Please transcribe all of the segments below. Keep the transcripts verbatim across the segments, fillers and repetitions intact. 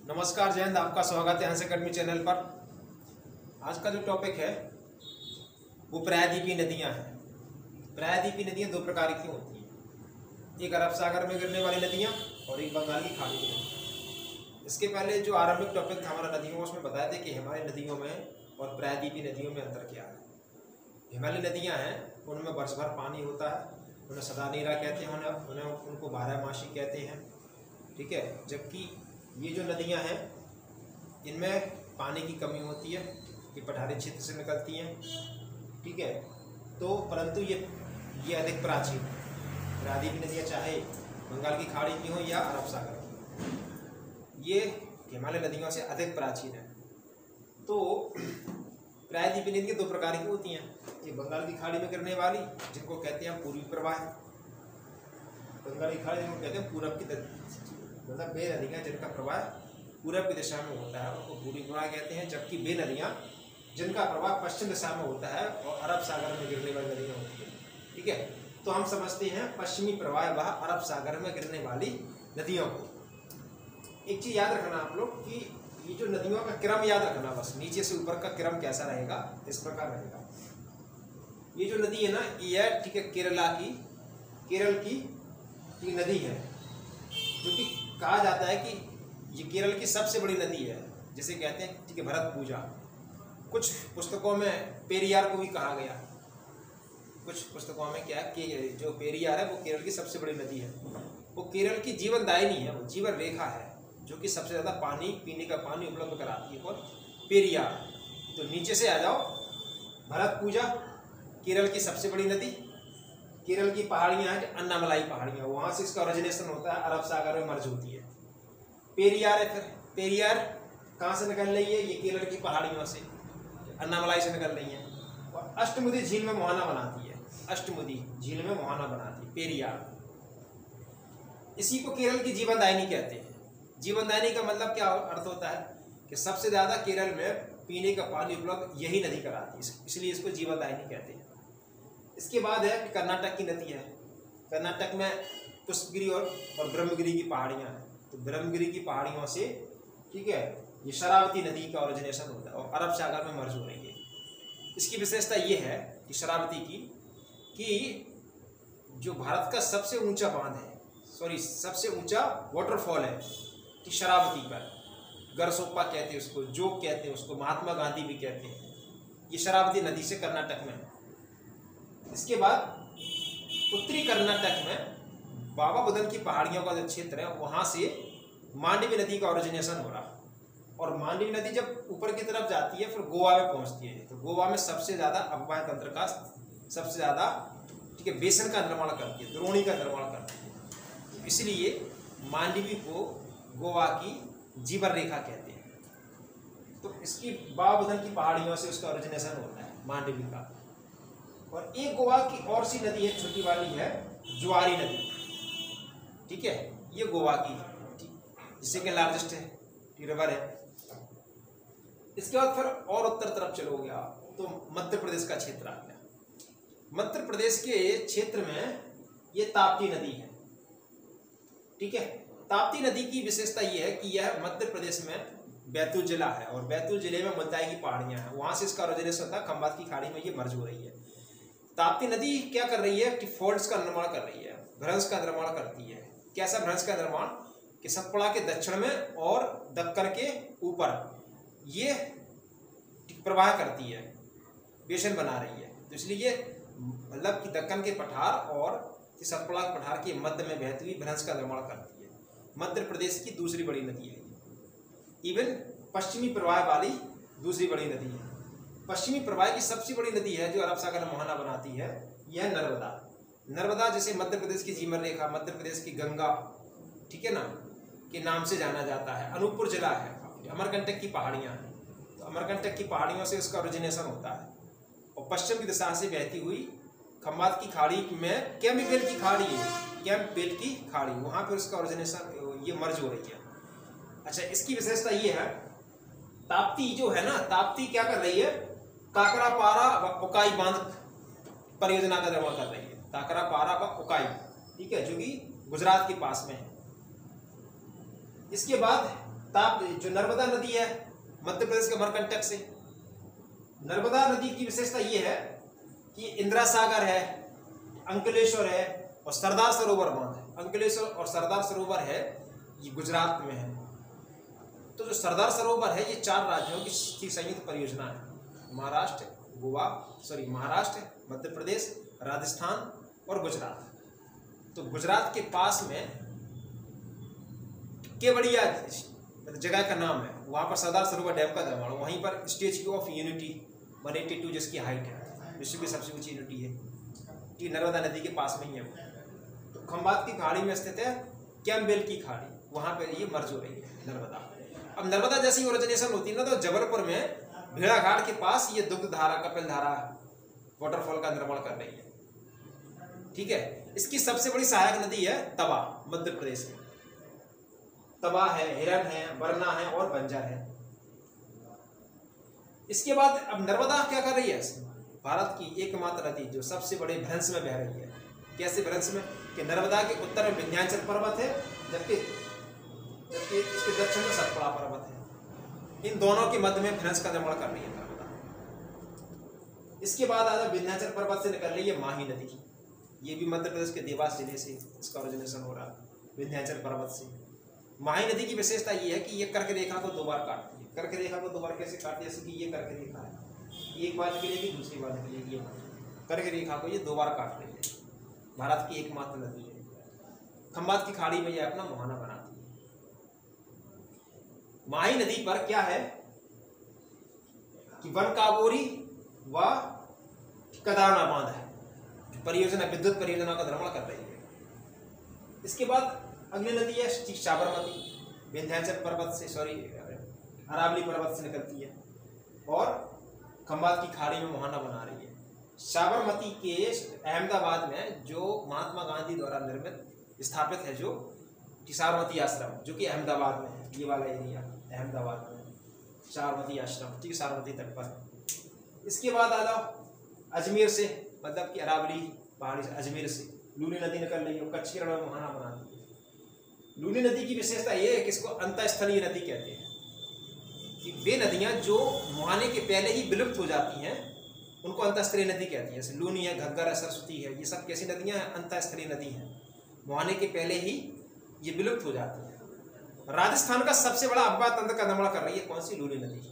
नमस्कार, जय हिंद। आपका स्वागत है हंस अकेडमी चैनल पर। आज का जो टॉपिक है वो प्रायद्वीपीय नदियां हैं। प्रायद्वीपीय नदियां दो प्रकार की होती हैं, एक अरब सागर में गिरने वाली नदियां और एक बंगाल की खाड़ी की नदियां। इसके पहले जो आरंभिक टॉपिक था हमारा नदियों, उसमें बताया था कि हिमालय नदियों में और प्रायद्वीपीय नदियों में अंतर क्या है। हिमालय नदियाँ हैं उनमें वर्ष भर पानी होता है, उन्हें सदानीरा कहते हैं, उन्हें उन्हें उनको बारहमासी कहते हैं, ठीक है। जबकि ये जो नदियां हैं इनमें पानी की कमी होती है, ये पठारी क्षेत्र से निकलती हैं, ठीक है। तो परंतु ये ये अधिक प्राचीन प्रायद्वीपीय नदियाँ चाहे बंगाल की खाड़ी की हो या अरब सागर की, ये हिमालय नदियों से अधिक प्राचीन है। तो प्रायद्वीपीय नदियाँ दो प्रकार की होती हैं, ये बंगाल की खाड़ी में गिरने वाली जिनको कहते हैं पूर्वी प्रवाह, बंगाल की खाड़ी जिनको कहते हैं पूरब की, मतलब वे नदियाँ जिनका प्रवाह पूरब की दिशा में होता है उनको पूर्वी प्रवाह कहते हैं। जबकि वे नदियाँ जिनका प्रवाह पश्चिम दिशा में होता है और अरब सागर में गिरने वाली नदियाँ होती हैं, ठीक है। तो हम समझते हैं पश्चिमी प्रवाह वह अरब सागर में गिरने वाली नदियों को। एक चीज़ याद रखना आप लोग कि ये जो नदियों का क्रम याद रखना, बस नीचे से ऊपर का क्रम कैसा रहेगा, इस प्रकार रहेगा। ये जो नदी है ना, ये है, ठीक है, केरला की केरल की, की नदी है, जो कि कहा जाता है कि ये केरल की सबसे बड़ी नदी है, जिसे कहते हैं, ठीक है, भरतपुजा। कुछ पुस्तकों में पेरियार को भी कहा गया, कुछ पुस्तकों में क्या है कि जो पेरियार है वो केरल की सबसे बड़ी नदी है। वो केरल की जीवनदायिनी है, वो जीवन रेखा है, जो कि सबसे ज़्यादा पानी, पीने का पानी उपलब्ध कराती है। कौन? पेरियार। तो नीचे से आ जाओ, भरतपुजा केरल की सबसे बड़ी नदी, केरल की पहाड़ियाँ हैं, अन्नामलाई पहाड़ियाँ, वहाँ से इसका ओरिजिनेशन होता है, अरब सागर में मर्ज होती है। पेरियार है, फिर पेरियार कहाँ से निकल रही है? ये केरल की पहाड़ियों से, अन्नामलाई से निकल रही है और अष्टमुदी झील में मुहाना बनाती है, अष्टमुदी झील में मुहाना बनाती है पेरियार। इसी को केरल की जीवनदायिनी कहते हैं। जीवनदायिनी का मतलब क्या अर्थ होता है कि सबसे ज़्यादा केरल में पीने का पानी उपलब्ध यही नदी कराती है, इसलिए इसको जीवनदायिनी कहते हैं। इसके बाद है कि कर्नाटक की नदी है। कर्नाटक में पुष्पगिरी और, और ब्रह्मगिरी की पहाड़ियाँ हैं। तो ब्रह्मगिरी की पहाड़ियों से, ठीक है, ये शरावती नदी का ओरिजिनेशन होता है और अरब सागर में मर्ज हो रही है। इसकी विशेषता ये है कि शरावती की कि जो भारत का सबसे ऊंचा बांध है, सॉरी सबसे ऊंचा वाटरफॉल है कि शरावती पर, गरसोप्पा कहते हैं उसको, जोग कहते हैं उसको, महात्मा गांधी भी कहते हैं, ये शरावती नदी से कर्नाटक में है। इसके बाद उत्तरी कर्नाटक में बाबा बुदन की पहाड़ियों का जो क्षेत्र है, वहाँ से मांडवी नदी का ओरिजिनेशन हो रहा, और मांडवी नदी जब ऊपर की तरफ जाती है फिर गोवा में पहुँचती है। तो गोवा में सबसे ज़्यादा अफवाह तंत्र का सबसे ज़्यादा, ठीक है, बेसन का निर्माण करती है, द्रोणी का निर्माण करती है। तो इसलिए मांडवी को गोवा की जीवन रेखा कहते हैं। तो इसकी बाबा बुदन की पहाड़ियों से उसका ओरिजिनेशन होता है, मांडवी का। और एक गोवा की और सी नदी है, छोटी वाली है, ज्वारी नदी, ठीक है, ये गोवा की, जिससे कि लार्जेस्ट है रिवर है। इसके बाद फिर और उत्तर तरफ चलोगे आप तो मध्य प्रदेश का क्षेत्र आ गया। मध्य प्रदेश के क्षेत्र में ये ताप्ती नदी है, ठीक है। ताप्ती नदी की विशेषता ये है कि यह मध्य प्रदेश में बैतूल जिला है और बैतूल जिले में मुल्ताई की पहाड़ियाँ हैं, वहाँ से इसका ओरिजिनेशन होता है, खंबात की खाड़ी में ये मर्ज हो रही है। ताप्ती नदी क्या कर रही है कि फोल्ड्स का निर्माण कर रही है, भ्रंश का निर्माण करती है। कैसा भ्रंश का निर्माण कि सतपुड़ा के दक्षिण में और दक्कन के ऊपर ये प्रवाह करती है, बेसन बना रही है। तो इसलिए मतलब कि दक्कन के पठार और सतपुड़ा के पठार के मध्य में बहती हुई भ्रंश का निर्माण करती है। मध्य प्रदेश की दूसरी बड़ी नदी है, इवन पश्चिमी प्रवाह वाली दूसरी बड़ी नदी है। पश्चिमी प्रवाह की सबसे बड़ी नदी है जो अरब सागर में मुहाना बनाती है, यह नर्मदा। नर्मदा जिसे मध्य प्रदेश की जीवन रेखा, मध्य प्रदेश की गंगा, ठीक है ना, के नाम से जाना जाता है। अनूपपुर जिला है, अमरकंटक की पहाड़ियाँ हैं, तो अमरकंटक की पहाड़ियों से उसका ओरिजिनेशन होता है। और पश्चिम की दिशा से बहती हुई खंबात की खाड़ी में कैम्पबेल की खाड़ी है, कैम्पबेल की खाड़ी, वहाँ पर उसका ओरिजिनेशन, ये मर्ज हो रही है। अच्छा, इसकी विशेषता ये है, ताप्ती जो है ना, ताप्ती क्या कर रही है, काकरापारा व उकाई बांध परियोजना का निर्माण कर रही है। काकरापारा व उकाई, ठीक है, जो कि गुजरात के पास में है। इसके बाद ताप जो नर्मदा नदी है मध्य प्रदेश के अमरकंटक से, नर्मदा नदी की विशेषता ये है कि इंदिरा सागर है, अंकलेश्वर है और सरदार सरोवर बांध है। अंकलेश्वर और सरदार सरोवर है ये गुजरात में है। तो जो सरदार सरोवर है ये चार राज्यों की संयुक्त परियोजना है, महाराष्ट्र, गोवा सॉरी महाराष्ट्र, मध्य प्रदेश, राजस्थान और गुजरात। तो गुजरात के पास में केवड़िया जगह का नाम है, वहाँ पर सरदार सरोवर डैम का निर्माण, वहीं पर स्टेच्यू ऑफ यूनिटी एक सौ बयासी जिसकी हाइट है, विश्व की सबसे ऊंची यूनिटी है, कि नर्मदा नदी के पास में ही है। तो खंबात की खाड़ी में स्थित है कैम्पबेल की खाड़ी, वहाँ पर ये मर्ज हो रही है नर्मदा। अब नर्मदा जैसी ओरिजिनेशन होती है ना, तो जबलपुर में भेड़ाघाट के पास ये दुग्ध धारा, कपिल धारा वाटरफॉल का निर्माण कर रही है। ठीक है, इसकी सबसे बड़ी सहायक नदी है तवा, मध्य प्रदेश में। तवा है, हिरन है, वरना है और बंजर है। इसके बाद अब नर्मदा क्या कर रही है, भारत की एकमात्र नदी जो सबसे बड़े भ्रंश में बह रही है। कैसे भ्रंश में, कि नर्मदा के उत्तर में विंध्याचल पर्वत है, जबकि जबकि इसके दक्षिण में सतपुड़ा पर्वत है। इन दोनों के मध्य में भ्रंश का निर्माण कर रही है नर्मदा। इसके बाद आधा विंध्याचल पर्वत से निकल रही है माही नदी, ये भी मध्य प्रदेश के देवास जिले से इसका ओरिजिनेशन हो रहा है, विंध्याचल पर्वत से। माही नदी की विशेषता ये है कि ये कर्क रेखा को दो बार काटती है। कर्क रेखा को दो बार कैसे काटती है, जैसे कि ये कर्क रेखा है, एक बार निकलेगी दूसरी बार निकलेगी, ये कर्क रेखा को ये दो बार काट रही है। भारत की एकमात्र नदी है। खंबात की खाड़ी में ये अपना मुहाना बनाती है। माही नदी पर क्या है कि वन काबोरी व कदाना बांध है, परियोजना विद्युत परियोजना का निर्माण कर रही है। इसके बाद अगली नदी है साबरमती, विंध्याचल पर्वत से सॉरी अरावली पर्वत से निकलती है और खंबात की खाड़ी में मुहाना बना रही है। साबरमती के अहमदाबाद में जो महात्मा गांधी द्वारा निर्मित स्थापित है जो साबरमती आश्रम, जो कि अहमदाबाद में है, ये वाला एरिया अहमदाबाद में साबरमती आश्रम, ठीक है, साबरमती तट पर। इसके बाद आ जाओ अजमेर से, मतलब कि अरावली पहाड़ी से अजमेर से लूनी नदी निकल रही है, कच्ची रण में मुहाना बनाती है। लूनी नदी की विशेषता ये है कि इसको अंतःस्थलीय नदी कहते हैं, कि वे नदियां जो मुहाने के पहले ही विलुप्त हो जाती हैं उनको अंतःस्थलीय नदी कहती हैं। जैसे लूनी है, घग्गर है, सरस्वती है, ये सब कैसी नदियां हैं, अंतःस्थलीय नदी हैं, मुहाने के पहले ही ये विलुप्त हो जाती है। राजस्थान का सबसे बड़ा अम्बा तंत्र का निर्माण कर रही है कौन सी, लूनी नदी।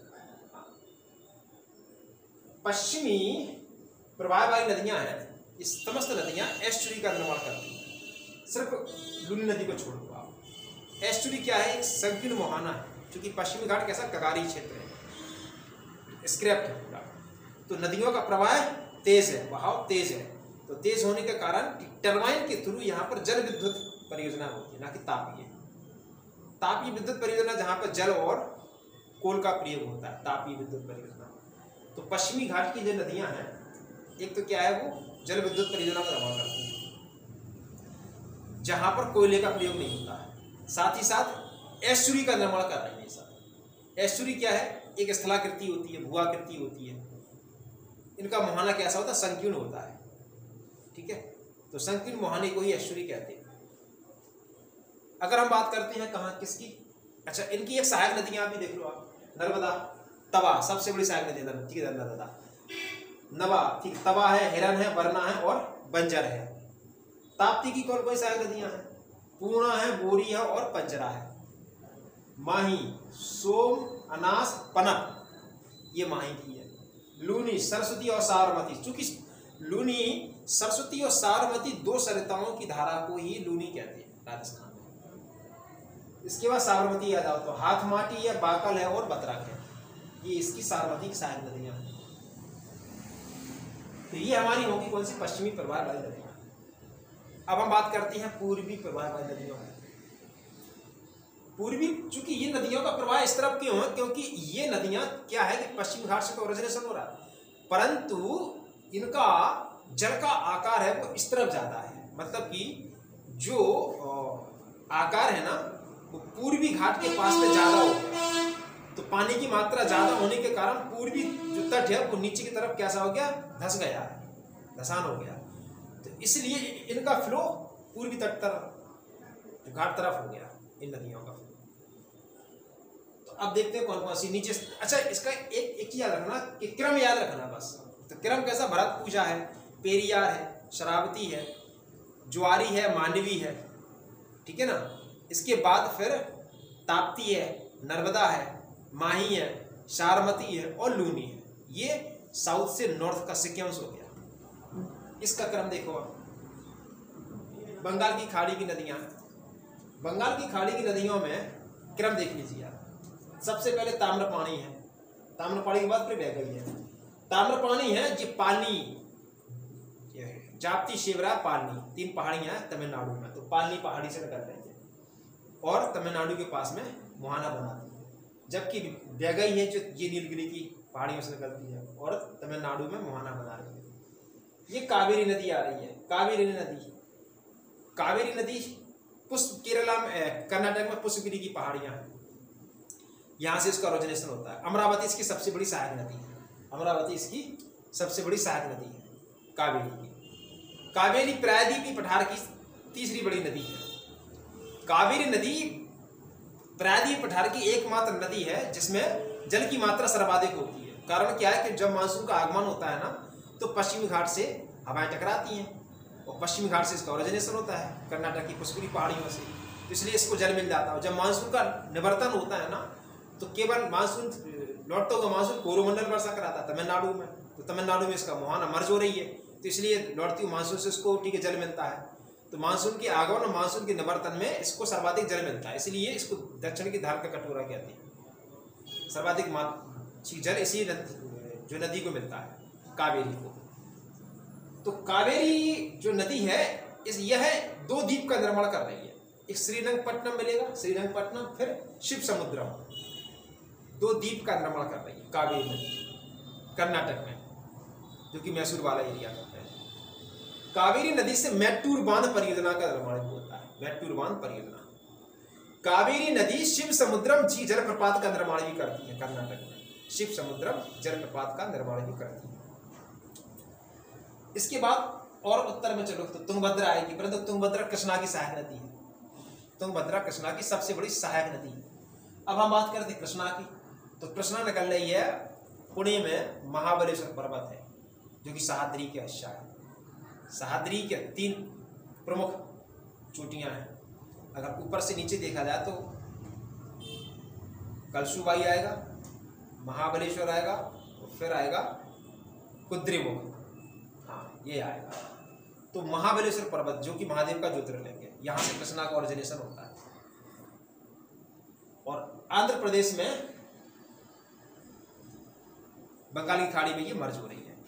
पश्चिमी प्रवाह वाली नदियां हैं, इस समस्त नदियां एस्चुरी का निर्माण करती हैं, सिर्फ लूनी नदी को छोड़ दो आप। एस्चुरी क्या है, एक संकीर्ण मुहाना है, क्योंकि पश्चिमी घाट कैसा कगारी क्षेत्र है, स्क्रैप्ड है पूरा, तो नदियों का प्रवाह तेज है, बहाव तेज है। तो तेज होने के कारण टरबाइन के थ्रू यहाँ पर जल विद्युत परियोजना होती है, ना कि तापीय। तापीय विद्युत परियोजना जहाँ पर जल और कोल का प्रयोग होता है, तापीय विद्युत परियोजना। तो पश्चिमी घाट की जो नदियां हैं, एक तो क्या है, वो जल विद्युत परियोजना का निर्माण करती हैं जहां पर कोयले का प्रयोग नहीं होता है। साथ ही साथ एस्चुरी का निर्माण कर रही है। सब एस्चुरी क्या है, एक स्थलाकृति होती है, भूआकृति होती है। इनका मुहाना कैसा होता है, संकीर्ण होता है, ठीक है। तो संकीर्ण मुहाने को ही एस्चुरी कहते हैं। अगर हम बात करते हैं कहाँ किसकी, अच्छा इनकी एक सहायक नदियां आप भी देख लो आप, नर्मदा, तवा सबसे बड़ी सहायक नदी, ठीक है, नर्मदा, नवा, ठीक, तवा है, हिरन है, वरना है और बंजर है। ताप्ती की कौन कौन सहायक नदियां हैं, पूर्णा है, बोरी है और पंजरा है। माही, सोम, अनास, पनप, ये माही की है। लूनी, सरस्वती और साबरमती, चूंकि लूनी, सरस्वती और साबरमती दो सरिताओं की धारा को ही लूनी कहते हैं राजस्थान में। इसके बाद साबरमती याद आओ तो हाथमाटी है, बाकल है और बतरक है, ये इसकी साबरमती की सहायक नदियां हैं। तो ये हमारी होगी कौन सी, पश्चिमी प्रवाह वाली नदियां। अब हम बात करते हैं पूर्वी प्रवाह वाली नदियों में। पूर्वी, चूंकि ये नदियों का प्रवाह इस तरफ क्यों है, क्योंकि ये नदियां क्या है कि पश्चिम घाट से तो ओरिजिनेशन हो रहा है, परंतु इनका जल का आकार है वो इस तरफ ज्यादा है। मतलब कि जो आकार है ना वो पूर्वी घाट के पास में ज्यादा हो गया, तो पानी की मात्रा ज्यादा होने के कारण पूर्वी जो तट है वो नीचे की तरफ कैसा हो गया, धस गया है, धसान हो गया। तो इसलिए इनका फ्लो पूर्वी तट तरफ, घाट तरफ हो गया इन नदियों का। अब देखते हैं कौन कौन सी नीचे। अच्छा, इसका एक एक चीज याद रखना कि क्रम याद रखना बस। तो क्रम कैसा, भरत पूजा है, पेरियार है, शरावती है, ज्वारी है, मांडवी है, ठीक है ना। इसके बाद फिर ताप्ती है, नर्मदा है, माही है, सारमती है और लूनी है। ये साउथ से नॉर्थ का सीक्वेंस हो गया। इसका क्रम देखो आप। बंगाल की खाड़ी की नदियां, बंगाल की खाड़ी की नदियों में क्रम देख लीजिए आप। सबसे पहले ताम्रपाणी है, ताम्रपाणी के बाद फिर वैगई है। ताम्रपाणी है जी पालनी, जाप्ती, शिवरा, पालनी, तीन पहाड़ियां हैं तमिलनाडु में। तो पालनी पहाड़ी से निकल रही है और तमिलनाडु के पास में मुहाना बनाती है। जबकि वैगई है जो ये नीलगिरी की पहाड़ियों से निकलती है और तमिलनाडु में मुहाना बना रही है। ये कावेरी नदी आ रही है, कावेरी नदी, कावेरी नदी पुष्प केरला में, कर्नाटक में पुष्पगिरी की पहाड़ियां हैं, यहाँ से इसका ओरिजिनेशन होता है। अमरावती इसकी सबसे बड़ी सहायक नदी है, अमरावती इसकी सबसे बड़ी सहायक नदी है कावेरी की। कावेरी प्रायद्वीपीय पठार की तीसरी बड़ी नदी है। कावेरी नदी प्रायद्वीपीय पठार की एकमात्र नदी है जिसमें जल की मात्रा सर्वाधिक होती है। कारण क्या है कि जब मानसून का आगमन होता है ना, तो पश्चिमी घाट से हवाएं टकराती हैं और पश्चिमी घाट से इसका ओरिजिनेशन होता है, कर्नाटक की पुष्करी पहाड़ियों से। तो इसलिए इसको जल मिल जाता है। जब मानसून का निवर्तन होता है ना, तो केवल मानसून लौटता हुआ मानसून कोरोमंडल वर्षा कराता है तमिलनाडु में। तो तमिलनाडु में इसका मुहाना मर्ज हो रही है, तो इसलिए लौटती हुई मानसून से इसको ठीक है जल मिलता है। तो मानसून के आगमन और मानसून के निवर्तन में इसको सर्वाधिक जल मिलता है, इसलिए इसको दक्षिण की धार का कटोरा कहते हैं। सर्वाधिक जल इसी जो नदी को मिलता है, कावेरी को। तो कावेरी जो नदी है इस यह दो द्वीप का निर्माण कर रही है। एक श्रीरंगपट्टनम मिलेगा, श्रीरंगपट्टनम, फिर शिव समुद्रम, दो द्वीप का निर्माण कर रही है कावेरी नदी कर्नाटक में, जो कि मैसूर वाला एरिया करता है। कावेरी नदी से मैट्टूर बांध परियोजना का निर्माण होता है, मैट्टूर बांध परियोजना। कावेरी नदी शिव समुद्रम जी जलप्रपात का निर्माण भी करती है कर्नाटक में, शिव समुद्रम जलप्रपात का निर्माण भी करती है। इसके बाद और उत्तर में चलो तो तुंगभद्रा आएगी, परंतु तुंगभद्रा कृष्णा की सहायक नदी है। तुंगभद्रा कृष्णा की सबसे बड़ी सहायक नदी है। अब हम बात करते हैं कृष्णा की, तो कृष्णा निकल रही है पुणे में, महाबलेश्वर पर्वत है जो कि सह्याद्री के हिस्सा है। सह्याद्री के तीन प्रमुख चोटियां हैं। अगर ऊपर से नीचे देखा जाए तो कलसुबाई आएगा, महाबलेश्वर आएगा और फिर आएगा कुद्रेमुख, हाँ ये आएगा। तो महाबलेश्वर पर्वत जो कि महादेव का ज्योतिर्लिंग है, यहाँ से कृष्णा का ओरिजिनेशन होता है। और आंध्र प्रदेश में बंगाली खाड़ी में ये मर्ज हो रही है।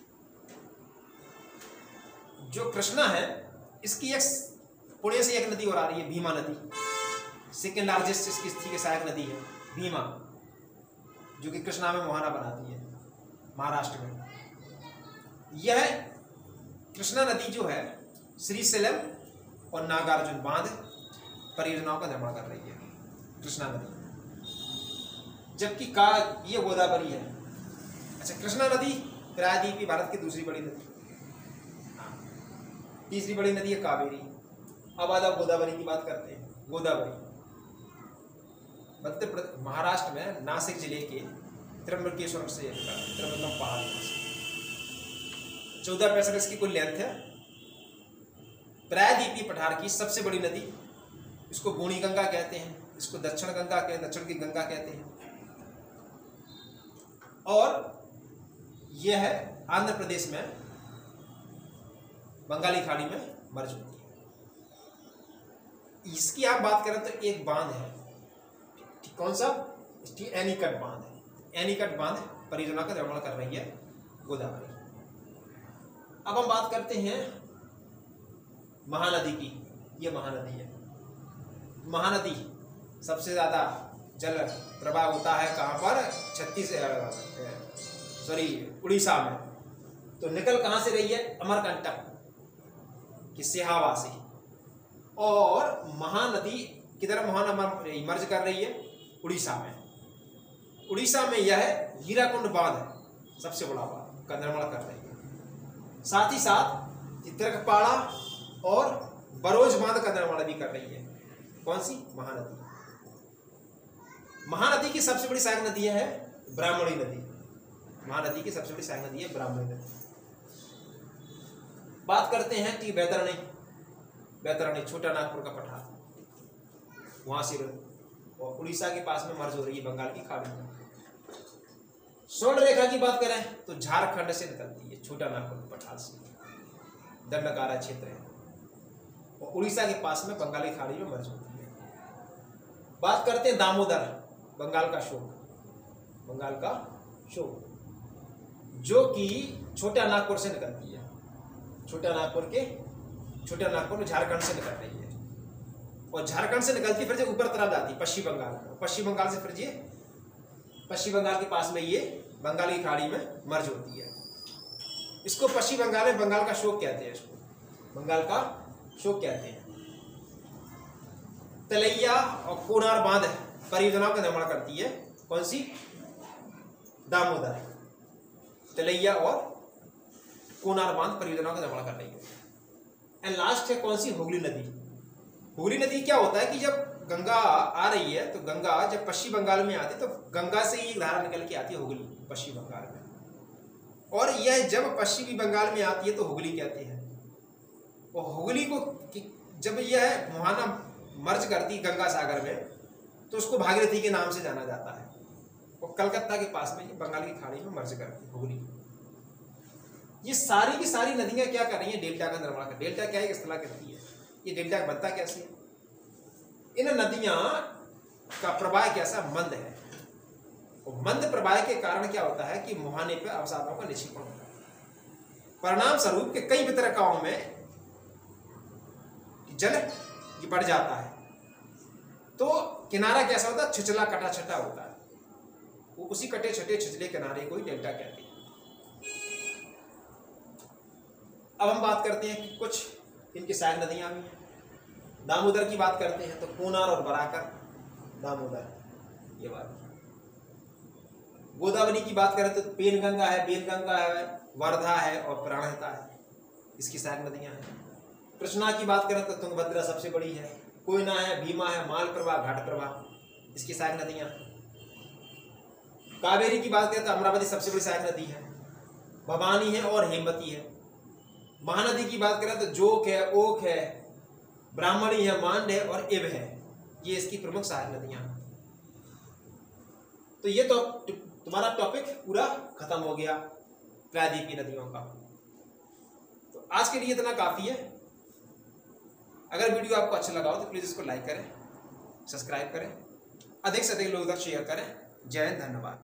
जो कृष्णा है इसकी एक पुणे से एक नदी और आ रही है, भीमा नदी, सेकेंड लार्जेस्ट इसकी स्थिति की सहायक नदी है भीमा, जो कि कृष्णा में मुहाना बनाती है महाराष्ट्र में। यह कृष्णा नदी जो है श्रीशैलम और नागार्जुन बांध परियोजनाओं का निर्माण कर रही है कृष्णा नदी, जबकि का ये गोदावरी है। अच्छा, कृष्णा नदी प्रायद्वीपीय भारत की दूसरी बड़ी नदी, तीसरी बड़ी नदी है कावेरी। अब आज गोदावरी की बात करते हैं। गोदावरी मध्य प्रदेश महाराष्ट्र में नासिक जिले के त्र्यंबकेश्वर से त्र्यंबकम पहाड़ चौदह पैंसठ इसकी कुल लेंथ है। प्रायद्वीपीय पठार की सबसे बड़ी नदी, इसको बूढ़ी गंगा कहते हैं, इसको दक्षिण गंगा कहते दक्षिण की गंगा कहते हैं। और यह है आंध्र प्रदेश में बंगाली खाड़ी में मर्ज होती है। इसकी आप बात करें तो एक बांध है, कौन सा, एनीकट बांध है। एनीकट बांध परियोजना का निर्माण कर रही है गोदावरी। अब हम बात करते हैं महानदी की। यह महानदी है। महानदी सबसे ज्यादा जल प्रवाह होता है कहां पर, छत्तीस सॉरी उड़ीसा में। तो निकल कहां से रही है, अमरकंटक की सिहावा से। और महानदी किधर महान मर्ज कर रही है, उड़ीसा में। उड़ीसा में यह हीराकुंड बांध है, सबसे बड़ा बांध का निर्माण कर रही है। साथ ही साथ चित्रकपाड़ा और बरोज बांध का निर्माण भी कर रही है। कौन सी, महानदी। महानदी की सबसे बड़ी सहायक नदी है ब्राह्मणी नदी। महानदी की सबसे बड़ी सहायक नदी है ब्राह्मणी नदी। बात करते हैं कि बैतरणी, बैतरणी छोटा नागपुर का पठार, वहां से और उड़ीसा के पास में मर्ज हो रही है बंगाल की खाड़ी में। स्वर्ण रेखा की बात करें तो झारखंड से निकलती है, छोटा नागपुर पठार से, दंडकारा क्षेत्र है और उड़ीसा के पास में बंगाली खाड़ी में मर्ज होती है। बात करते हैं दामोदर, बंगाल का शोक, बंगाल का शोक जो कि छोटा नागपुर से निकलती है, छोटा नागपुर के छोटा नागपुर में झारखंड से निकल रही है और झारखंड से निकलती फिर जो ऊपर तरफ जाती है पश्चिम बंगाल, पश्चिम बंगाल से फिर ये पश्चिम बंगाल के पास में ये बंगाल की खाड़ी में मर्ज होती है। इसको पश्चिम बंगाल में बंगाल का शोक कहते हैं, इसको बंगाल का शोक कहते हैं। तलैया और कोनार बांध परियोजनाओं का निर्माण करती है, कौन सी? दामोदर। तलैया और कोनार बांध परियोजनाओं का निर्माण कर रही है। एंड लास्ट है कौन सी? हुगली नदी। हुगली नदी क्या होता है कि जब गंगा आ रही है तो गंगा जब पश्चिम बंगाल में आती है तो गंगा से ही धारा निकल के आती है हुगली पश्चिम बंगाल में, और यह जब पश्चिमी बंगाल में आती है तो हुगली कहते हैं। और हुगली को जब यह मुहाना मर्ज करती है गंगा सागर में तो उसको भागीरथी के नाम से जाना जाता है और कलकत्ता के पास में ये बंगाल की खाड़ी में मर्ज करती है हुगली। ये सारी की सारी नदियां क्या कर रही हैं? डेल्टा का निर्माण कर। डेल्टा क्या है? स्थला करती है। ये डेल्टा बनता कैसे है? इन नदियां का प्रवाह कैसा? मंद है और मंद प्रवाह के कारण क्या होता है कि मुहाने पर अवसादों का निक्षेपण होता है। परिणाम स्वरूप के कई वितरकों में जल ये बढ़ जाता है तो किनारा कैसा होता है? छिछला कटा छटा होता है। वो उसी कटे छटे छिछले किनारे को ही डेल्टा कहते हैं। अब हम बात करते हैं कि कुछ इनकी सहायक नदियां भी हैं। दामोदर की बात करते हैं तो कोनार और बराकर, दामोदर ये बात। गोदावरी की बात करें तो पेनगंगा है, बेनगंगा है, वर्धा है और प्राणहिता है, इसकी सहायक नदियां हैं। कृष्णा की बात करें तो तुंगभद्रा सबसे बड़ी है, कोयना है, भीमा है, मालप्रभा, घाटप्रभा, इसकी सहायक नदियां। कावेरी की बात करें तो अमरावती सबसे बड़ी सहायक नदी है, भवानी है और हेमवती है। महानदी की बात करें तो जोक है, ओक है, ब्राह्मणी है, मांड है और इब है, ये इसकी प्रमुख सहायक नदियां हैं। तो ये तो तुम्हारा टॉपिक पूरा खत्म हो गया प्रायद्वीपीय नदियों का। तो आज के लिए इतना काफी है। अगर वीडियो आपको अच्छा लगा हो तो प्लीज इसको लाइक करें, सब्सक्राइब करें, अधिक से अधिक लोगों तक शेयर करें। जय हिंद, धन्यवाद।